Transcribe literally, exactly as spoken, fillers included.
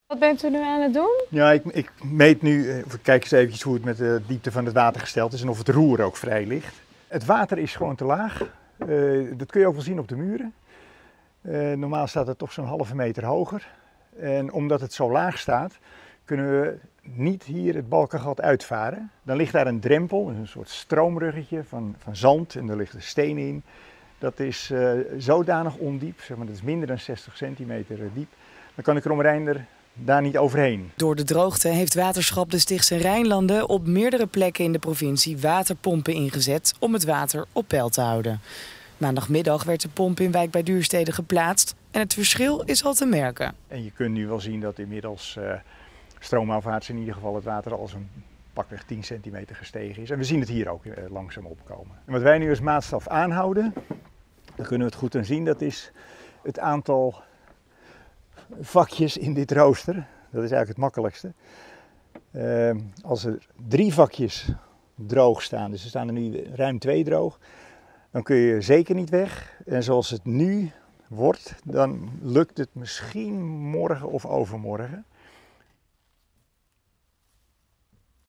Wat bent u nu aan het doen? Ja, ik, ik meet nu, of ik kijk eens eventjes hoe het met de diepte van het water gesteld is en of het roer ook vrij ligt. Het water is gewoon te laag. Uh, dat kun je ook wel zien op de muren. Uh, normaal staat het toch zo'n halve meter hoger. En omdat het zo laag staat, kunnen we niet hier het Balkengat uitvaren. Dan ligt daar een drempel, een soort stroomruggetje van, van zand en er ligt een steen in. Dat is uh, zodanig ondiep, zeg maar, dat is minder dan zestig centimeter diep. Dan kan de Kromme Rijn er daar niet overheen. Door de droogte heeft Waterschap de Stichtse Rijnlanden op meerdere plekken in de provincie waterpompen ingezet om het water op peil te houden. Maandagmiddag werd de pomp in Wijk bij Duurstede geplaatst en het verschil is al te merken. En je kunt nu wel zien dat inmiddels uh, stroomafwaarts in ieder geval het water al zo'n pakweg tien centimeter gestegen is. En we zien het hier ook uh, langzaam opkomen. En wat wij nu als maatstaf aanhouden, dan kunnen we het goed aan zien, dat is het aantal vakjes in dit rooster. Dat is eigenlijk het makkelijkste. Uh, als er drie vakjes droog staan, dus er staan er nu ruim twee droog, dan kun je zeker niet weg. En zoals het nu wordt, dan lukt het misschien morgen of overmorgen.